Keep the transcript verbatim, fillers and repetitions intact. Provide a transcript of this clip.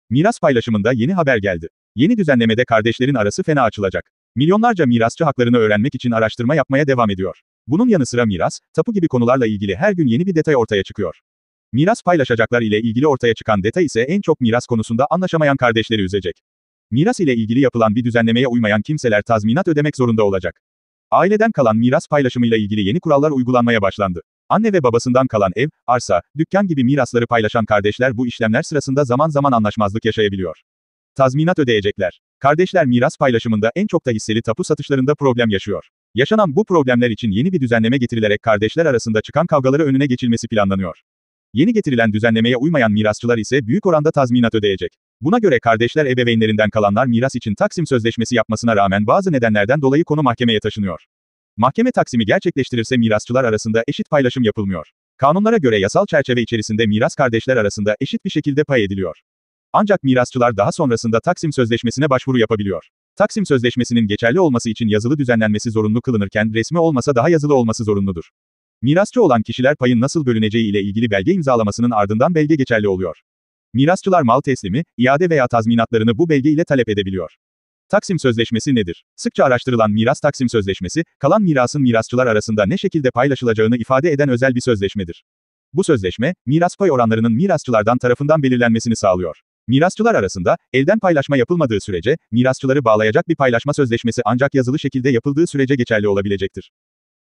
Miras paylaşımında yeni haber geldi. Yeni düzenlemede kardeşlerin arası fena açılacak. Milyonlarca mirasçı haklarını öğrenmek için araştırma yapmaya devam ediyor. Bunun yanı sıra miras, tapu gibi konularla ilgili her gün yeni bir detay ortaya çıkıyor. Miras paylaşacaklar ile ilgili ortaya çıkan detay ise en çok miras konusunda anlaşamayan kardeşleri üzecek. Miras ile ilgili yapılan bir düzenlemeye uymayan kimseler tazminat ödemek zorunda olacak. Aileden kalan miras paylaşımıyla ilgili yeni kurallar uygulanmaya başlandı. Anne ve babasından kalan ev, arsa, dükkan gibi mirasları paylaşan kardeşler bu işlemler sırasında zaman zaman anlaşmazlık yaşayabiliyor. Tazminat ödeyecekler. Kardeşler miras paylaşımında en çok da hisseli tapu satışlarında problem yaşıyor. Yaşanan bu problemler için yeni bir düzenleme getirilerek kardeşler arasında çıkan kavgaları önüne geçilmesi planlanıyor. Yeni getirilen düzenlemeye uymayan mirasçılar ise büyük oranda tazminat ödeyecek. Buna göre kardeşler ebeveynlerinden kalanlar miras için taksim sözleşmesi yapmasına rağmen bazı nedenlerden dolayı konu mahkemeye taşınıyor. Mahkeme taksimi gerçekleştirirse mirasçılar arasında eşit paylaşım yapılmıyor. Kanunlara göre yasal çerçeve içerisinde miras kardeşler arasında eşit bir şekilde pay ediliyor. Ancak mirasçılar daha sonrasında taksim sözleşmesine başvuru yapabiliyor. Taksim sözleşmesinin geçerli olması için yazılı düzenlenmesi zorunlu kılınırken resmi olmasa daha yazılı olması zorunludur. Mirasçı olan kişiler payın nasıl bölüneceği ile ilgili belge imzalamasının ardından belge geçerli oluyor. Mirasçılar mal teslimi, iade veya tazminatlarını bu belge ile talep edebiliyor. Taksim sözleşmesi nedir? Sıkça araştırılan miras taksim sözleşmesi, kalan mirasın mirasçılar arasında ne şekilde paylaşılacağını ifade eden özel bir sözleşmedir. Bu sözleşme, miras pay oranlarının mirasçılardan tarafından belirlenmesini sağlıyor. Mirasçılar arasında, elden paylaşma yapılmadığı sürece, mirasçıları bağlayacak bir paylaşma sözleşmesi ancak yazılı şekilde yapıldığı sürece geçerli olabilecektir.